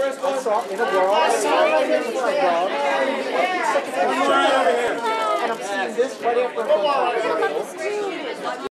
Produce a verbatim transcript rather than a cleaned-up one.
I saw in a world, I saw it right here in the world, and I'm seeing this right after